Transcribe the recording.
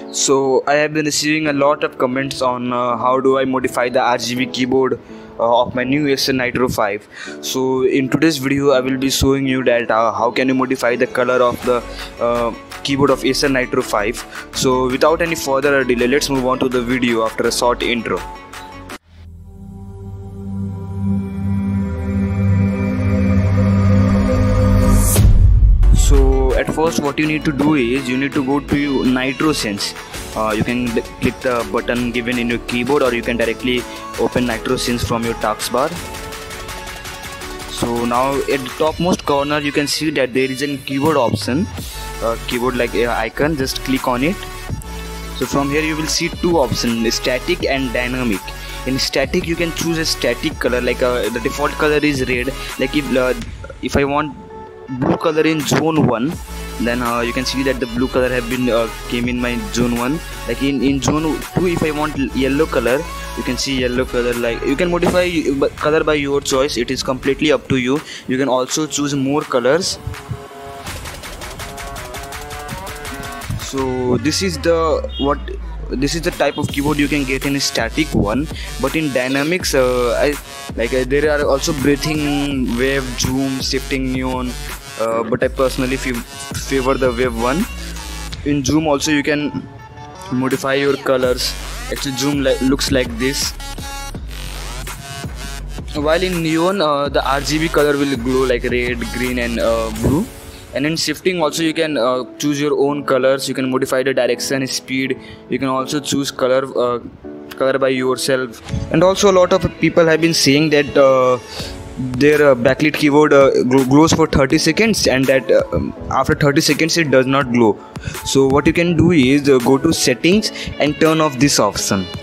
So I have been receiving a lot of comments on how do I modify the RGB keyboard of my new Acer Nitro 5. So in today's video I will be showing you that how can you modify the color of the keyboard of Acer Nitro 5. So without any further delay, let's move on to the video after a short intro. So at first what you need to do is you need to go to NitroSense. You can click the button given in your keyboard, or you can directly open NitroSense from your taskbar. So now at the topmost corner you can see that there is a keyboard option, keyboard like icon. Just click on it. So from here you will see two options, static and dynamic. In static you can choose a static color, like the default color is red. Like if I want blue color in zone 1, then you can see that the blue color have been came in my zone 1. Like in zone 2, if I want yellow color, you can see yellow color. Like you can modify color by your choice, it is completely up to you. You can also choose more colors. So this is the type of keyboard you can get in a static one. But in dynamics, there are also breathing, wave, zoom, shifting, neon, but I personally favor the wave one. In zoom also you can modify your colors. Actually zoom looks like this, while in neon the RGB color will glow like red, green and blue. And in shifting also you can choose your own colors. You can modify the direction, speed. You can also choose color by yourself. And also a lot of people have been saying that their backlit keyboard glows for 30 seconds and that after 30 seconds it does not glow. So what you can do is go to settings and turn off this option.